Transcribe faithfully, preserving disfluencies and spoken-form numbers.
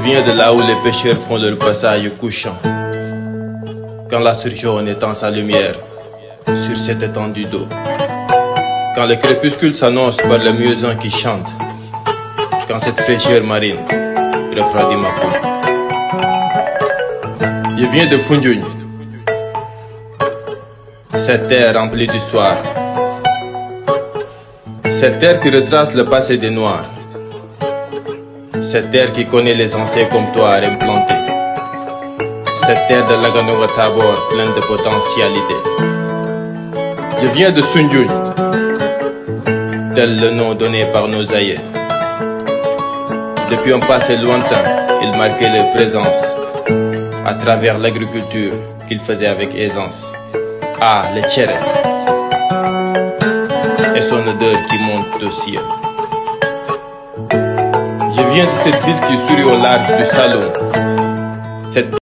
viens de là où les pêcheurs font leur passage couchant. Quand la surjaune étend sa lumière sur cette étendue d'eau. Quand le crépuscule s'annonce par le muezzin qui chante. Quand cette fraîcheur marine refroidit ma peau. Je viens de Foundiougne. Cette terre remplie d'histoire. Cette terre qui retrace le passé des Noirs. Cette terre qui connaît les anciens comptoirs implantés. Cette terre de Laganoga Tabor pleine de potentialités. Je viens de Foundiougne, tel le nom donné par nos aïeux. Depuis un passé lointain, ils marquaient leur présence à travers l'agriculture qu'ils faisaient avec aisance. Ah, le tchéré et son odeur qui monte au ciel. Je viens de cette ville qui sourit au large du Saloum. Cette